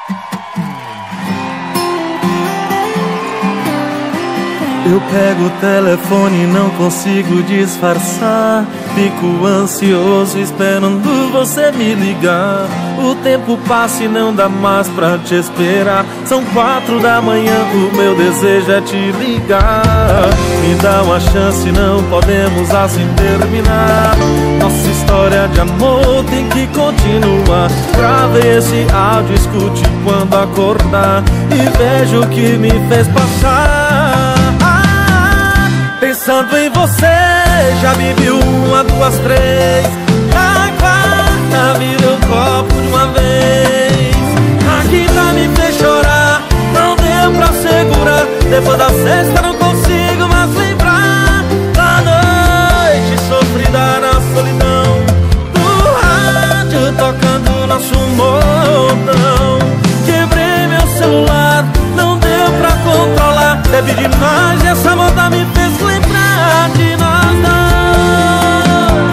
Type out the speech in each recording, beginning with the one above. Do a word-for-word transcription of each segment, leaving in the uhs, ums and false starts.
Eu pego o telefone e não consigo disfarçar. Fico ansioso esperando você me ligar. O tempo passa e não dá mais pra te esperar. São quatro da manhã, o meu desejo é te ligar. Me dá uma chance, não podemos assim terminar. Nossa história de amor tem que continuar. Grave esse áudio, escute quando acordar e veja o que me fez passar. Pensando em você, já bebi uma, duas, três. Na quarta virei o copo de uma vez. A quinta me fez chorar, não deu pra segurar. Depois da sexta não consigo mais lembrar da noite sofrida na solidão, do rádio tocando nosso modão. Quebrei meu celular, não deu pra controlar. Bebi demais e essa moda me fez lembrar de nós dois.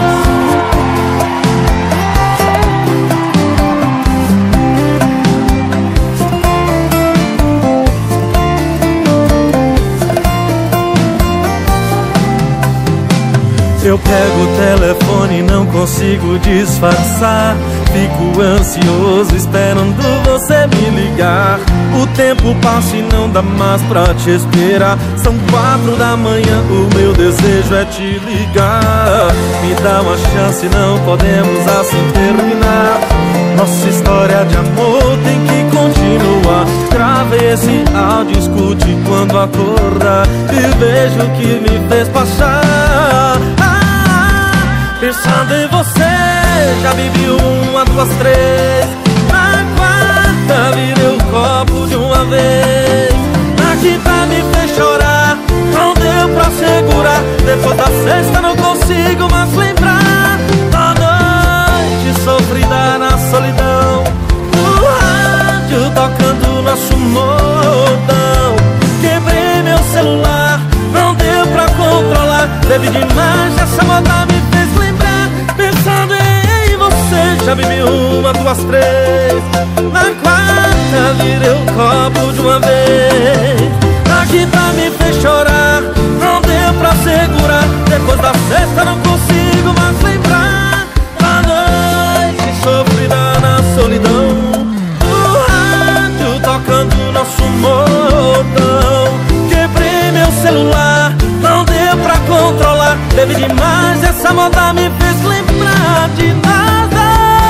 Eu pego o telefone e não consigo disfarçar. Fico ansioso esperando você me ligar. O tempo passa e não dá mais pra te esperar. São quatro da manhã, o meu desejo é te ligar. Me dá uma chance, não podemos assim terminar. Nossa história de amor tem que continuar. Grave esse áudio, escute quando acordar e veja o que me fez passar. Pensando em você, já bebi uma, duas, três. Na quarta virei o copo de uma vez. Na quinta me fez chorar, não deu pra segurar. Depois da sexta não consigo mais lembrar da noite sofrida na solidão, do rádio tocando nosso modão. Quebrei meu celular, não deu pra controlar. Bebi demais, essa moda me fez lembrar. Pensando em você, já bebi uma, duas, três. Na quarta virei o copo de uma vez. Na quinta me fez chorar, não deu pra segurar. Depois da sexta não consigo mais lembrar da noite sofrida na solidão, do rádio tocando nosso modão. Quebrei meu celular, não deu pra controlar. Bebi demais, essa moda me fez lembrar de nada.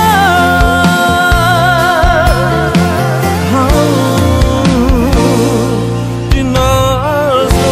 Oh, de nós dois.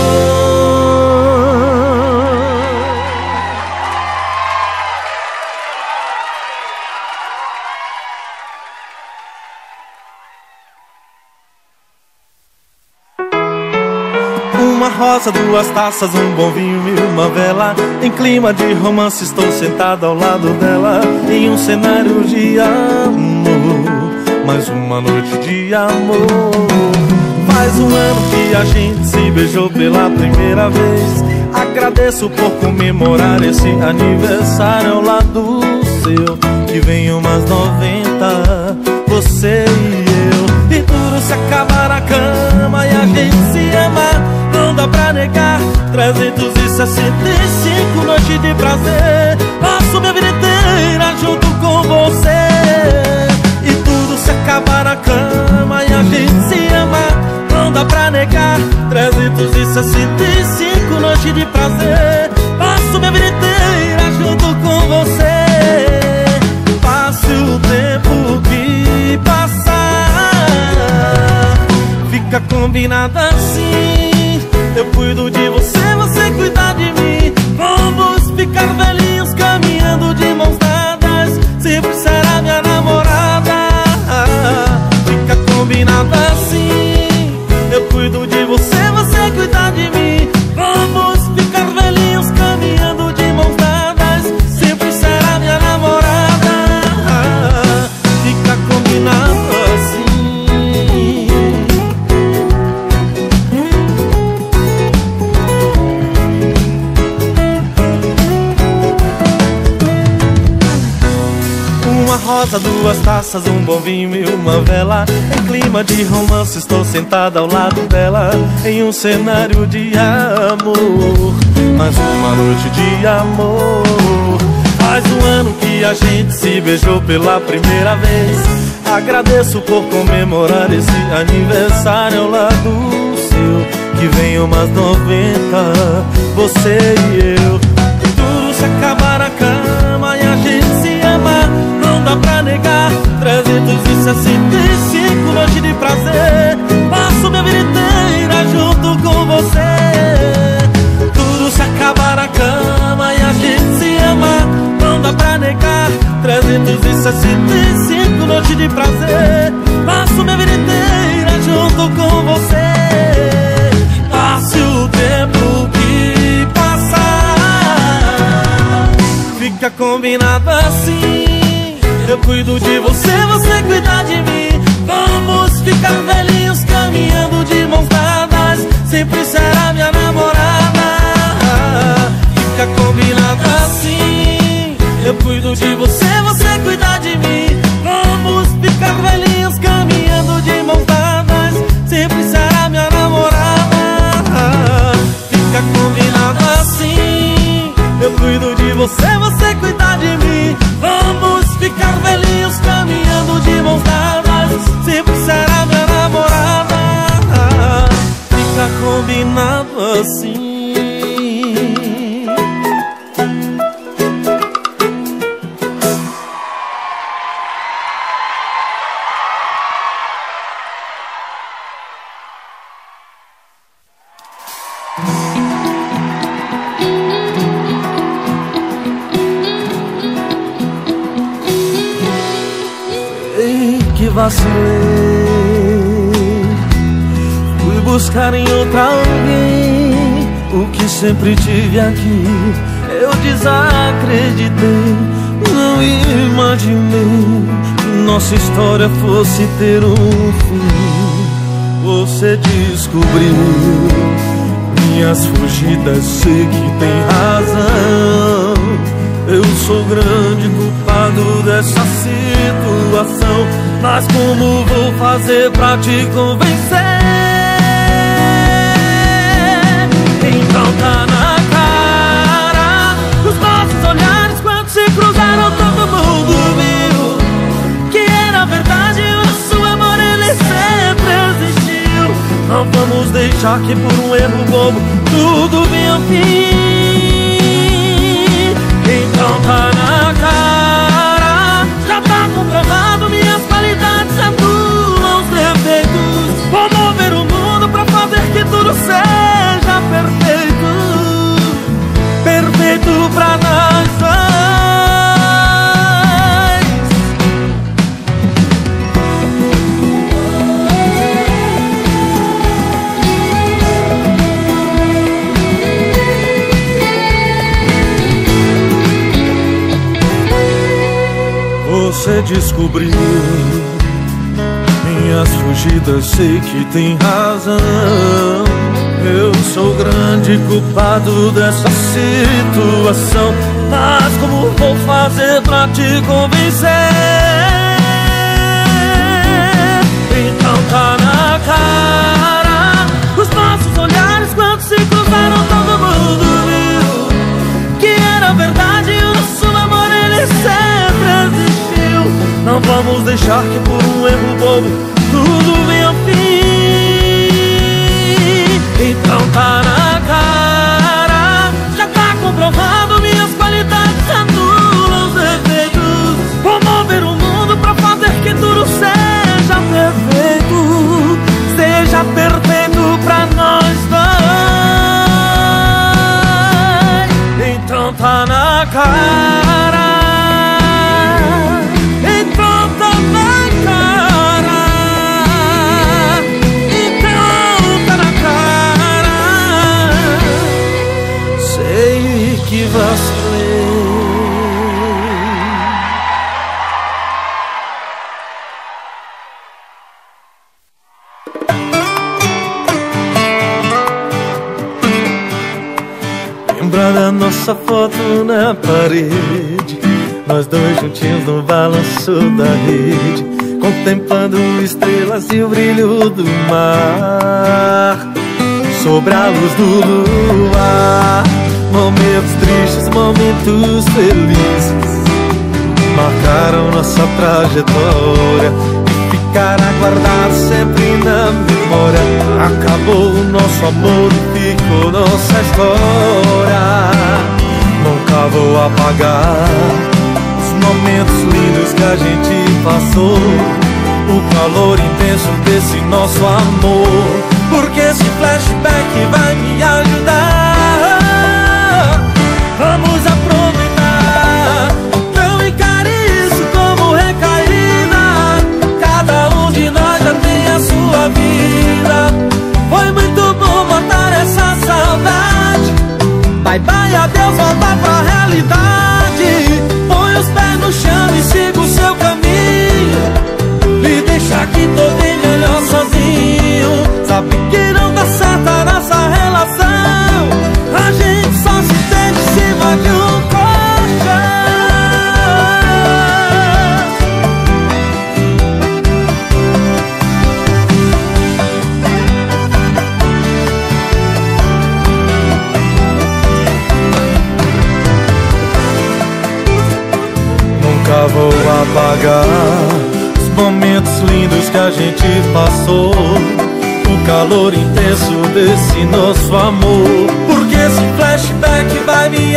Uma rosa, duas taças, um bom vinho e uma vela. Em clima de romance estou sentado ao lado dela. Em um cenário de amor, mais uma noite de amor. Faz um ano que a gente se beijou pela primeira vez. Agradeço por comemorar esse aniversário ao lado seu. Que venham mais noventa, você e eu. E tudo se acaba na cama e a gente se ama. Não dá pra negar, trezentos e sessenta e cinco noites de prazer. Passo minha vida inteira junto com você. E tudo se acaba na cama e a gente se ama. Não dá pra negar, trezentos e sessenta e cinco noites de prazer. Passo minha vida inteira junto com você. Passe o tempo que passar, fica combinado assim. Eu cuido de você, você cuida de mim. Vamos ficar velhinhos caminhando de mãos dadas. Sempre será minha namorada. Fica combinado assim. Eu cuido de você, você cuida de mim. Vamos ficar velhinhos caminhando de mãos dadas. Sempre será minha namorada. Fica combinado assim. rosa, duas taças, um bom vinho e uma vela. Em clima de romance estou sentada ao lado dela, em um cenário de amor, mais uma noite de amor. Faz um ano que a gente se beijou pela primeira vez. Agradeço por comemorar esse aniversário ao lado seu, que venham mais noventa, você e eu. Tudo se acaba na cama e a gente se ama, não dá pra negar. Trezentos e sessenta e cinco noites de prazer, passo minha vida inteira junto com você. Tudo se acaba na cama e a gente se ama, não dá pra negar. Trezentos e sessenta e cinco noites de prazer, passo minha vida inteira junto com você. Passe o tempo que passar, fica combinado assim. Eu cuido de você, você cuida de mim. Vamos ficar velhinhos caminhando de mãos dadas, sempre será minha namorada. Fica combinado assim. Eu cuido de você, você cuida de mim. Vamos ficar velhinhos caminhando de mãos dadas, sempre será minha namorada. Fica combinado assim. Eu cuido de você, você cuida de mim. Vamos ficar velhinhos caminhando de mãos dadas, sempre será minha namorada. Fica combinado assim. Vacilei, fui buscar em outra alguém o que sempre tive aqui. Eu desacreditei, não imaginei que nossa história fosse ter um fim. Você descobriu minhas fugidas, sei que tem razão. Eu sou grande culpado dessa situação, mas como vou fazer pra te convencer? Então tá na cara, os nossos olhares quando se cruzaram, todo mundo viu que era verdade, o nosso amor ele sempre existiu. Não vamos deixar que por um erro bobo tudo venha ao fim. Então tá na cara, já tá comprovado, minhas qualidades anulam os defeitos. Vou mover o mundo pra fazer que tudo seja perfeito, perfeito pra nós dois. Você descobriu minhas fugidas, sei que tem razão. Eu sou grande culpado dessa situação, mas como vou fazer pra te convencer? Então tá na cara, os nossos olhares quando se cruzaram, todo mundo viu que era verdade, o nosso amor ele sempre existiu. Não vamos deixar que por um erro bobo tudo venha ao fim. Então tá na cara, já tá comprovado, minhas qualidades anulam os defeitos. Vou mover o mundo pra fazer que tudo seja perfeito, seja perfeito pra nós dois. Então tá na cara, que vacilei. Lembra da nossa foto na parede, nós dois juntinhos no balanço da rede, contemplando estrelas e o brilho do mar sobre a luz do luar. Momentos tristes, momentos felizes marcaram nossa trajetória e ficará guardado sempre na memória. Acabou o nosso amor e ficou nossa história. Nunca vou apagar os momentos lindos que a gente passou, o calor intenso desse nosso amor, porque esse flashback vai me ajudar. Vamos aproveitar, não encare isso como recaída. Cada um de nós já tem a sua vida. Foi muito bom matar essa saudade. Bye bye, adeus, volta pra realidade. Põe os pés no chão e siga o seu caminho. Me deixa aqui, tô bem melhor sozinho. Sabe que não dá certo a nossa relação. A gente só se tem de cima de um colchão. Nunca vou apagar os momentos lindos que a gente passou, o calor intenso desse nosso amor, porque esse flashback vai me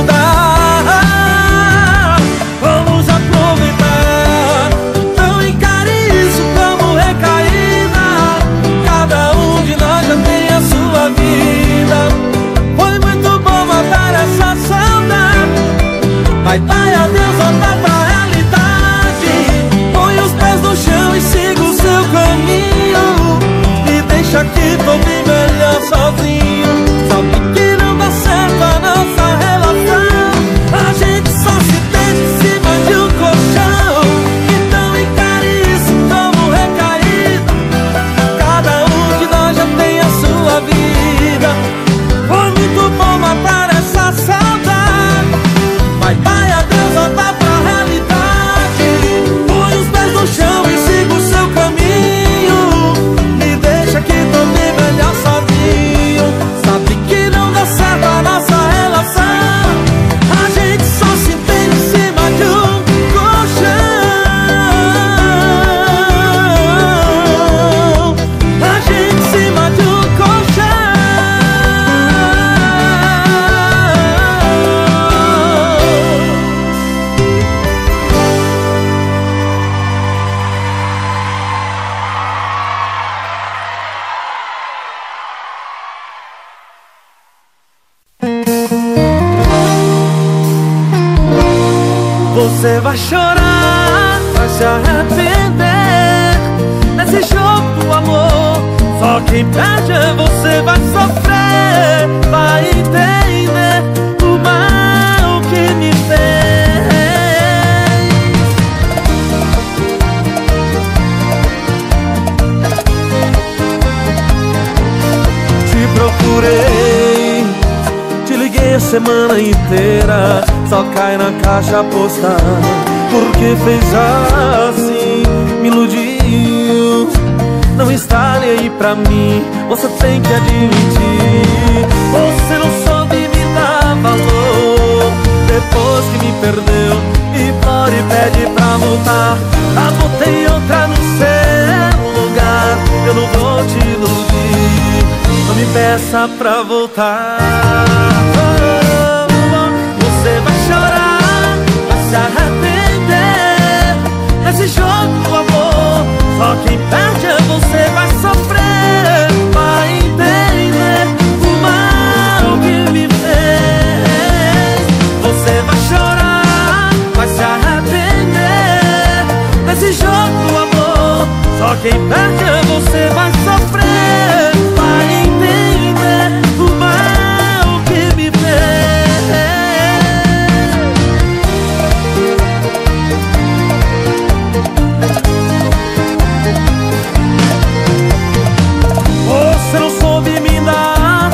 ajudar. Vamos aproveitar, não encare isso como recaída. Cada um de nós já tem a sua vida. Foi muito bom matar essa saudade. Vai, vai, adeus, volta pra realidade. Põe os pés no chão e siga o seu caminho. Me deixa aqui, tô bem melhor sozinho. Sabe que não dá certo a nossa relação. A gente só se tem em cima de um colchão. Então encare isso como recaída. Cada um de nós já tem a sua vida. Foi muito bom matar essa saudade. Vai, vai, adeus, volta pra realidade. Põe os pés no chão e siga o seu caminho. Me deixa aqui, tô bem melhor sozinho. Sabe que não dá certo a nossa relação. A gente só se entende em cima de um colchão. A gente em cima de um colchão. Você vai chorar, vai se arrepender nesse jogo do amor. Só quem perde é você, vai sofrer, vai entender o mal que me fez. Te procurei, te liguei a semana inteira, só cai na caixa postal. Porque fez assim, me iludiu, não está nem aí pra mim. Você tem que admitir, você não soube me dar valor. Depois que me perdeu, implora e pede pra voltar. Ah, botei outra no seu lugar. Eu não vou te iludir, não me peça pra voltar. Você vai chorar, vai se arrepender nesse jogo do amor. Só quem perde é você, vai sofrer, vai entender o mal que me fez. Você vai chorar, vai se arrepender nesse jogo do amor. Só quem perde é você, vai sofrer, vai entender o mal que me fez. Você não soube me dar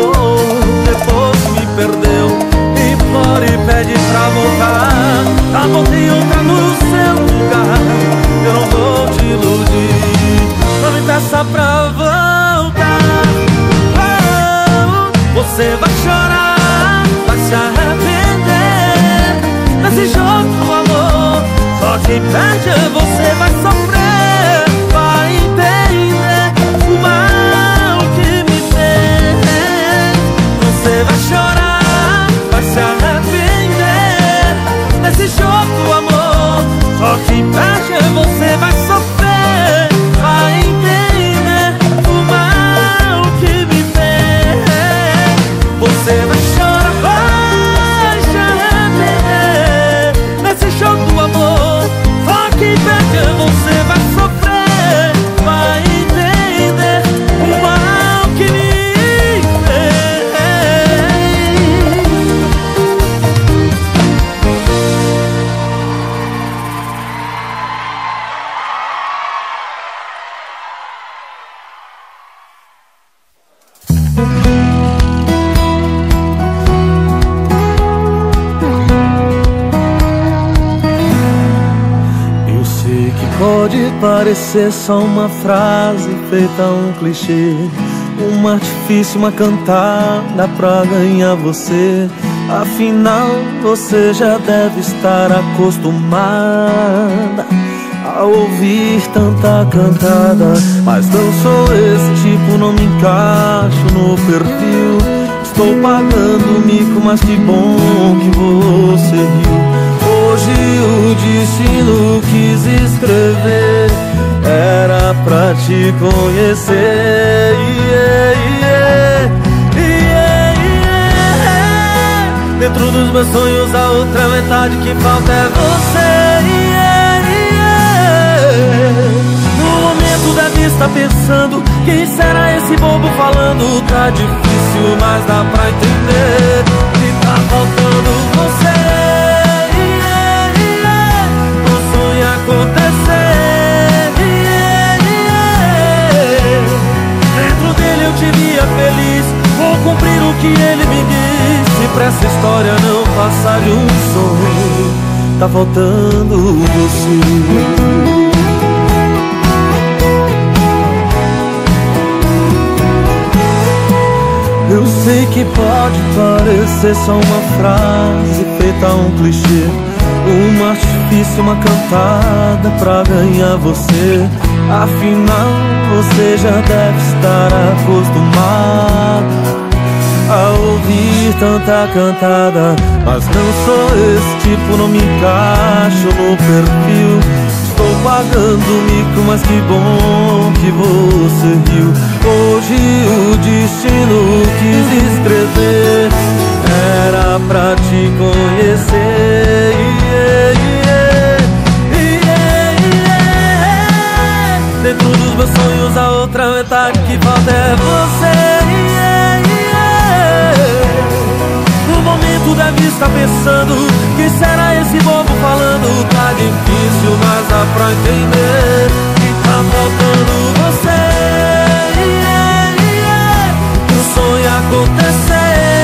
valor. Depois me perdeu, implora e pede pra voltar. força pra voltar. Oh, você vai chorar, vai se arrepender. Nesse jogo do amor, só quem perde é você. Vai sofrer, vai entender o mal que me fez. Você vai chorar, vai se arrepender. Nesse jogo do amor, só quem perde é você. Vai sofrer, vai entender o mal que me fez. Você vai chorar, vai se arrepender. Nesse jogo do amor, só quem perde é você. Vai sofrer, vai entender o mal que me pode parecer só uma frase feita um clichê, um artifício, uma cantada pra ganhar você. Afinal, você já deve estar acostumada a ouvir tanta cantada. Mas não sou esse tipo, não me encaixo no perfil. Estou pagando mico, mas que bom que você riu. Hoje o destino quis escrever, era pra te conhecer. Yeah, yeah, yeah, yeah. Dentro dos meus sonhos a outra metade que falta é você. Yeah, yeah. No momento deve estar pensando, quem será esse bobo falando? Tá difícil, mas dá pra entender que tá faltando você. Acontecer, yeah, yeah. Dentro dele eu te via feliz, vou cumprir o que ele me disse. Pra essa história não passar de um sonho, tá faltando você. Eu sei que pode parecer só uma frase feita um clichê, um artifício, uma cantada pra ganhar você. Afinal, você já deve estar acostumado a ouvir tanta cantada. Mas não sou esse tipo, não me encaixo no perfil. Estou pagando mico, mas que bom que você riu. Hoje o destino quis escrever, era pra te conhecer. Yeah, yeah, yeah, yeah. Dentro dos meus sonhos a outra metade que falta é você. Yeah, yeah. No momento deve estar pensando, que será esse bobo falando? Tá difícil, mas dá pra entender que tá faltando você. Yeah, yeah. O sonho acontecer.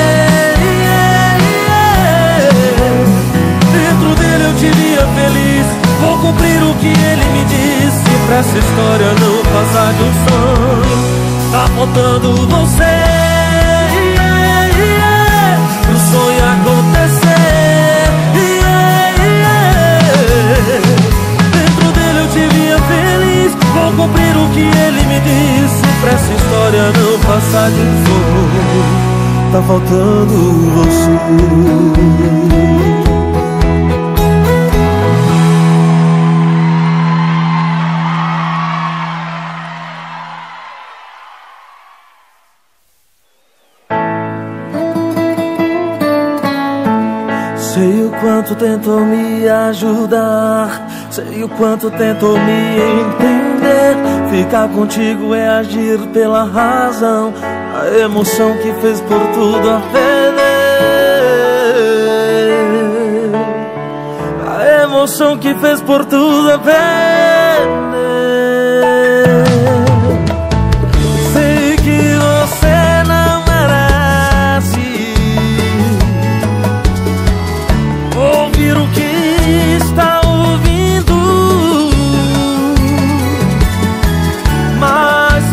Feliz, vou cumprir o que ele me disse. Pra essa história não passar de um sonho, tá faltando você. Yeah, yeah. Pro sonho acontecer. Yeah, yeah. Dentro dele eu te via feliz, vou cumprir o que ele me disse. Pra essa história não passar de um sonho, tá faltando você. Sei o quanto tentou me ajudar, sei o quanto tentou me entender. Ficar contigo é agir pela razão, a emoção que fez por tudo a perder, a emoção que fez por tudo a perder. Sei que você não merece ouvir o que está ouvindo, mas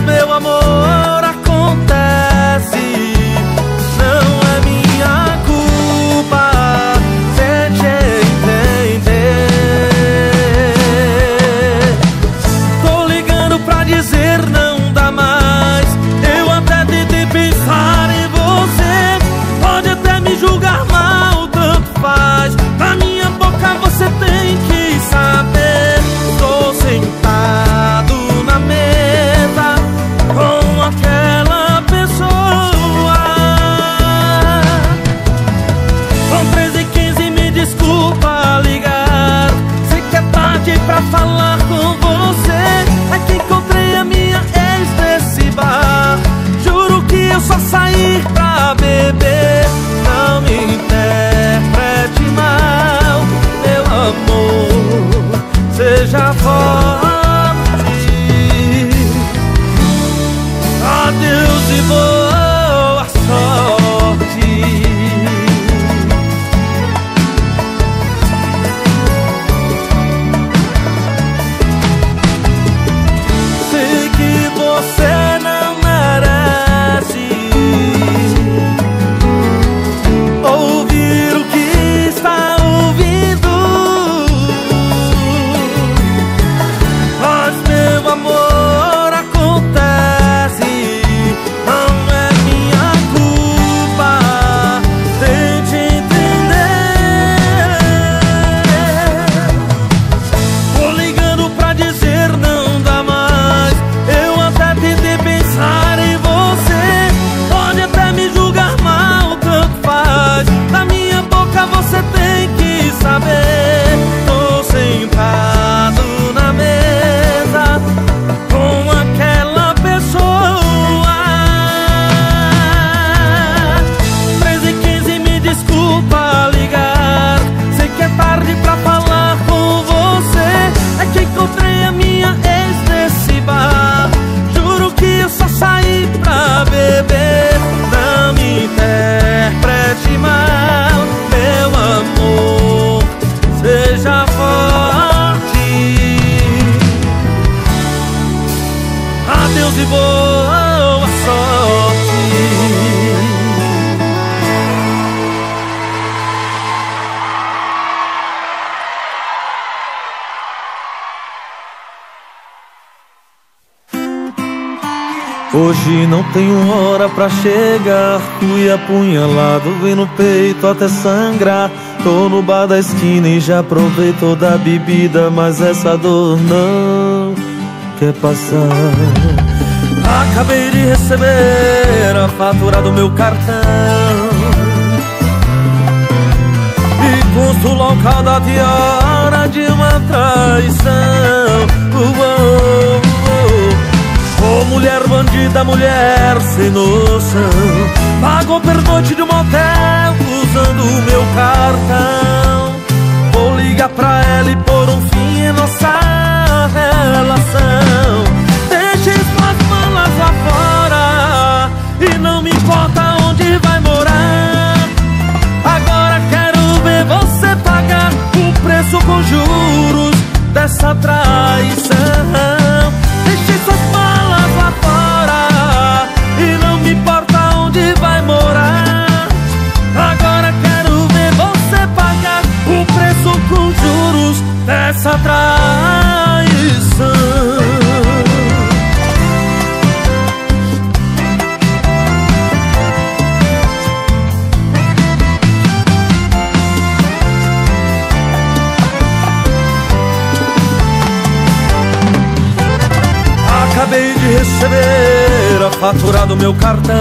mãos e boa sorte. Hoje não tenho hora pra chegar. Fui apunhalado, vi no peito até sangrar. Tô no bar da esquina e já provei toda a bebida, mas essa dor não quer passar. Acabei de receber a fatura do meu cartão e custo o local da hora de uma traição. Uou, uou. Ô mulher bandida, mulher sem noção, pagou pernoite de um motel usando o meu cartão. Vou ligar pra ela e pôr um fim em nossa relação. Deixe suas malas lá fora e não me importa onde vai morar. Agora quero ver você pagar o preço com juros dessa traição. Deixe suas malas lá fora e não me importa onde vai morar. Agora quero ver você pagar o preço com juros dessa traição. Acabei de receber a fatura do meu cartão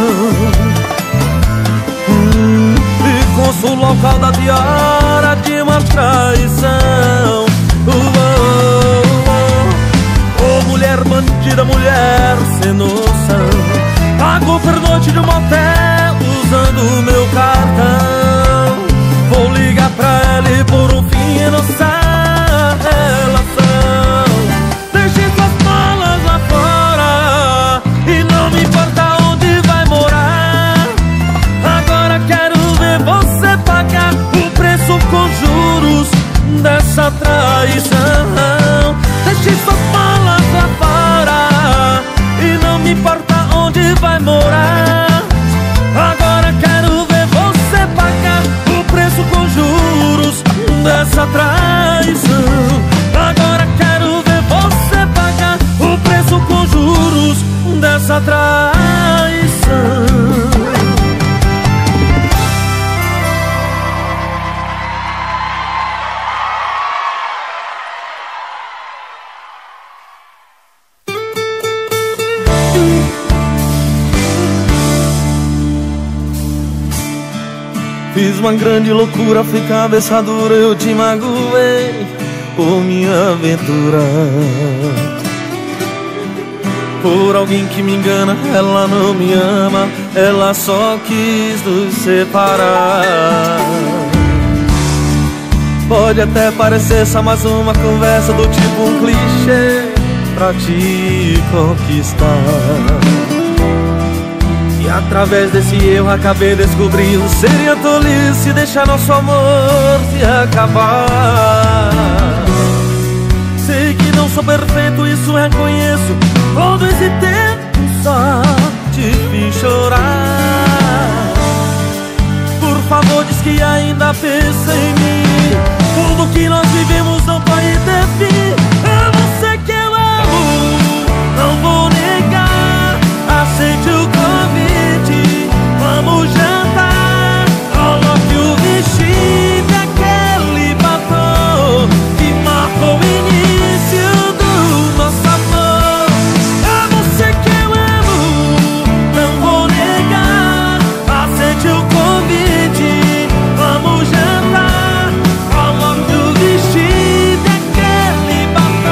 hum, e consta o local da hora de uma traição. Uou, uou. Ô mulher bandida, mulher sem noção, pagou pernoite de um motel usando o meu cartão. Vou ligar pra ela e pôr um fim em nossa relação. Deixe suas malas lá fora e não me importa onde vai morar. Agora quero ver você pagar o preço com juros dessa traição. Deixe suas malas lá fora e não me importa onde vai morar. Agora quero ver você pagar o preço com juros dessa traição. Agora quero ver você pagar o preço com juros dessa traição. Fiz uma grande loucura, fui cabeça dura, eu te magoei por minha aventura. Por alguém que me engana, ela não me ama, ela só quis nos separar. Pode até parecer só mais uma conversa do tipo um clichê pra te conquistar. E através desse erro acabei descobrindo seria tolice deixar nosso amor se acabar. Sei que não sou perfeito, isso reconheço. Todo esse tempo só te fiz chorar. Por favor, diz que ainda pensa em mim. Tudo que nós vivemos não pode ter fim. É você que eu amo, não vou negar. Aceite o convite, vamos jantar. Coloque o vestido e aquele batom que marcou o início do nosso amor. É você que eu amo, não vou negar. Aceite o convite, vamos jantar. Coloque o vestido e aquele batom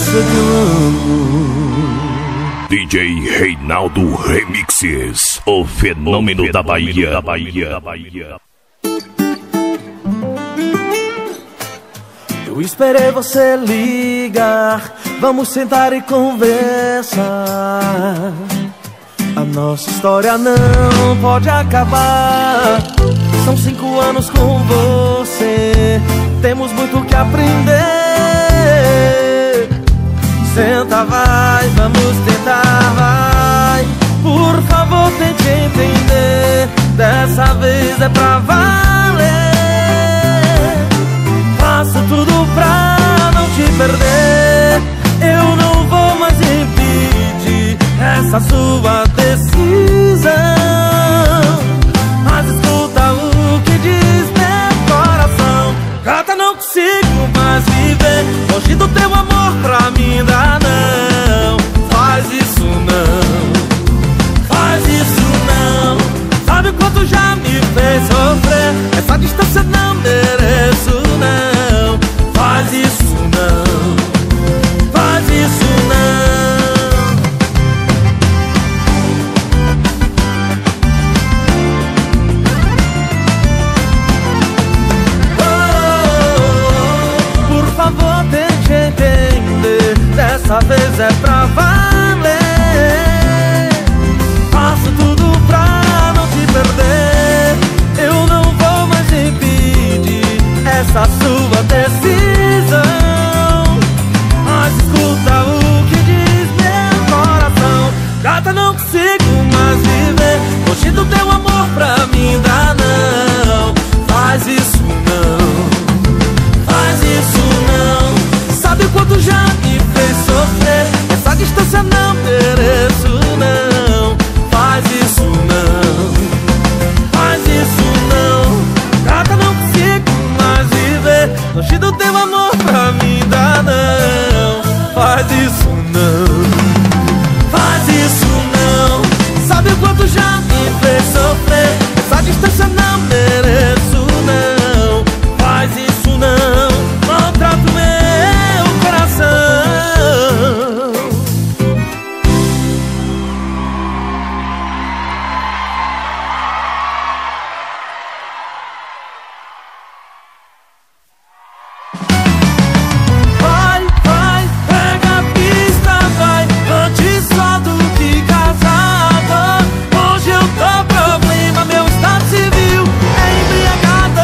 você que eu amo. D J Reinaldo Remixes, o fenômeno, o fenômeno da Bahia. Da Bahia, da Bahia. Eu esperei você ligar, vamos sentar e conversar. A nossa história não pode acabar. São cinco anos com você, temos muito que aprender. Senta, vai, vamos tentar, vai. Por favor, tente entender, dessa vez é pra valer. Faço tudo pra não te perder. Eu não vou mais impedir essa sua decisão. Mas escuta o que diz meu coração. Gata, não consigo mais viver longe do teu amor, pra mim ainda não. Faz isso não, faz isso não. Sabe o quanto já me fez sofrer? Essa distância não mereço não. Faz isso não, faz isso não. Oh, por favor, tente entender, dessa vez é pra valer. Faço tudo pra não te perder. Eu não vou mais impedir essa sua decisão. Mas escuta o que diz meu coração. Gata, não consigo mais viver longe do teu amor, pra mim ainda não. Faz isso não, faz isso não. Sabe o quanto já me fez sofrer? Essa distância não mereço não. Faz isso não, faz isso não. Gata, não consigo mais viver longe do teu amor, pra mim ainda não. Faz isso não, faz isso não. Sabe o quanto já me fez sofrer? Essa distância não mereço não. Faz isso não, maltrata o meu coração. Vai, vai, pega a pista, vai. Antes só do que casado. Hoje eu tô problema, meu estado civil é embriagado.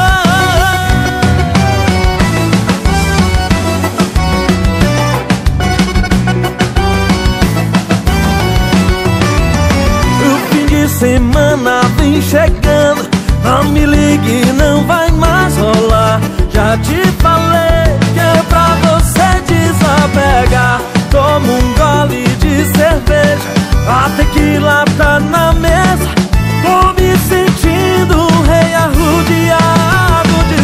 O fim de semana vem chegando, não me ligue, não vai mais rolar. Já te falei que é pra você desapegar. Toma um gole de cerveja, a tequila tá na mesa. Tô me sentindo um rei arrodeado de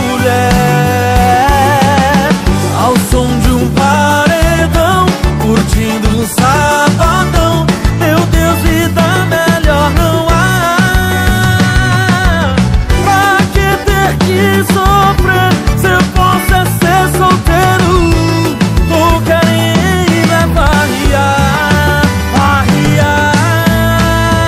mulher, ao som de um paredão, curtindo um sabadão. Meu Deus, vida melhor não há. Pra que ter que sofrer se eu posso é ser solteiro? Tô querendo é farrear, farrear.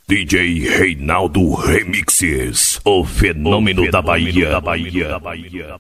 D J Reinaldo Remixes, o fenômeno, o fenômeno da Bahia. Da Bahia, da Bahia.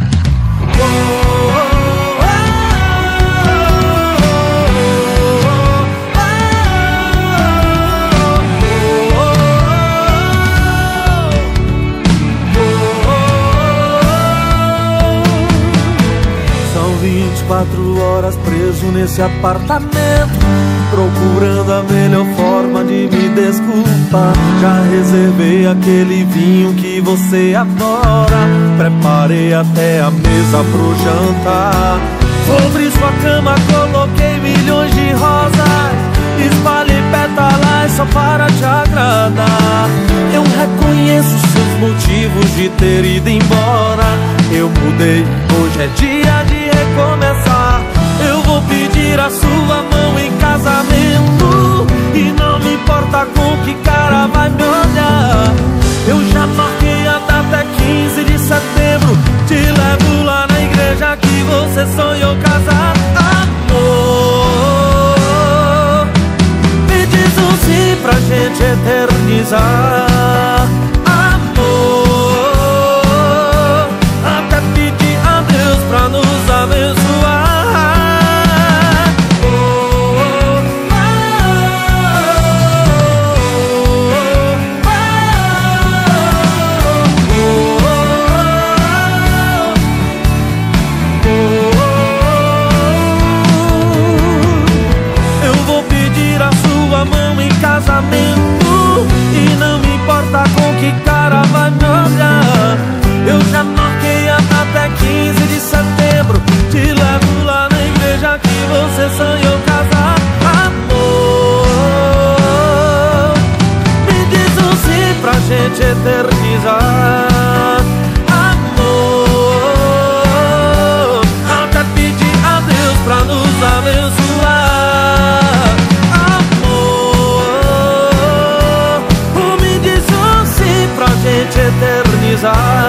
vinte e quatro horas preso nesse apartamento, procurando a melhor forma de me desculpar. Já reservei aquele vinho que você adora, preparei até a mesa pro jantar. Sobre sua cama coloquei milhões de rosas, espalhei pétalas só para te agradar. Eu reconheço seus motivos de ter ido embora. Eu mudei, hoje é dia de recomeçar. Eu vou pedir a sua mão em casamento, e não me importa com que cara vai me olhar. Eu já marquei a data, é quinze de setembro. Te levo lá na igreja que você sonhou casar. Amor, me diz um sim pra gente eternizar. Amor, até pedir a Deus pra nos abençoar. Casamento, e não me importa com que cara vai me olhar. Eu já marquei a data, é quinze de setembro. Te levo lá na igreja que você sonhou casar. Amor, me diz um sim pra gente eternizar. Amor, até pedir a Deus pra nos abençoar. Pra gente eternizar.